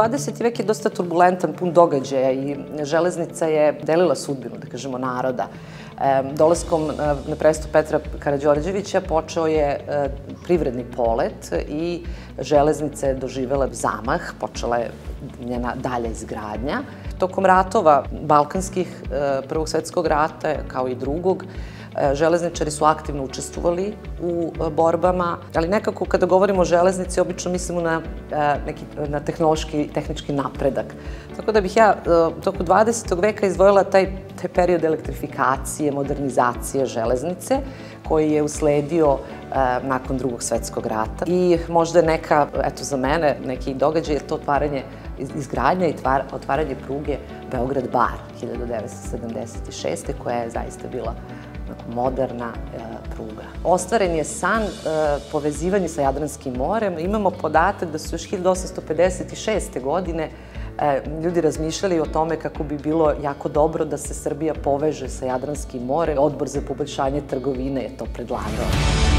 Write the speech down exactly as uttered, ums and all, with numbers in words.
dvadeseti vek je dosta turbulentan, pun događaja i železnica je delila sudbinu, da kažemo, naroda. Dolaskom na presto Petra Karađorđevića počeo je privredni polet i železnica je doživela zamah, počela je njena dalja izgradnja. Tokom ratova balkanskih, Prvog svetskog rata kao i drugog, železničari su aktivno učestvovali u borbama, ali nekako kada govorimo o železnici, obično mislimo na neki na tehnološki i tehnički napredak. Tako da bih ja tokom dvadesetog veka izdvojila taj period elektrifikacije, modernizacije železnice, koji je usledio nakon Drugog svetskog rata. I možda neka, eto za mene, neki događaj je to otvaranje, izgradnja i otvaranje pruge Beograd-Bar hiljadu devetsto sedamdeset šeste. koja je zaista bila moderna pruga. Ostvaren je san povezivanja sa Jadranskim morem. Imamo podatak da su još hiljadu osamsto pedeset šeste. godine ljudi razmišljali o tome kako bi bilo jako dobro da se Srbija poveže sa Jadranskim morem. Odbor za poboljšanje trgovine je to predlagao.